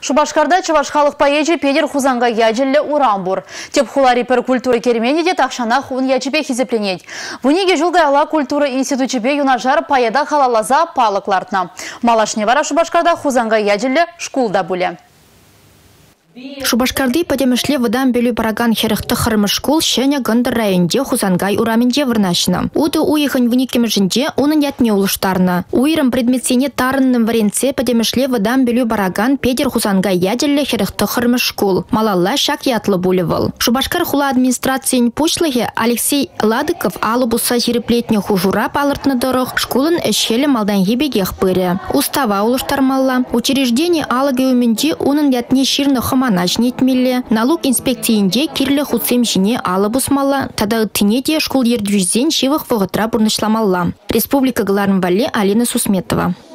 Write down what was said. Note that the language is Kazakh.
Шубашкарда чаваш халық поэжі педер хузанга яджелі урамбур. Теп хулари пер культуры кермені де тақшана хуын яджіпе хизепленет. Вуниге жылдай ала культура институтчепе юнажар паяда халалаза палыклартна. Малашне вара Шубашкарда хузанга яджелі шкулда буле. Шубашкарды подемешле выдан бөлі бараган херіқті қырмы школ шәне гынды районде хузангай ураменде вырнашына. Уды уйығын вуникеме жінде оның ятне улыштарына. Уйрым предметсене тарынным варенце подемешле выдан бөлі бараган педер хузангай яделі херіқті қырмы школ. Малалла шак ятлы булевал. Шубашкар хула администрациян пучлығы Алексей Ладыков алыбуса жереплетне хужура палыртны дұрық школын әшелі малдан ебегех бөрі. Устава улыштармалла. Учреждение алығы өменде оның ятне ширны нетмелі. Налог инспекциянде кирлі худсем жіне алып ұсмалла, тада тіне де школ ердвізден шевық вғытра бұрнышламалла. Республика Галарын Вале Алина Сусметова.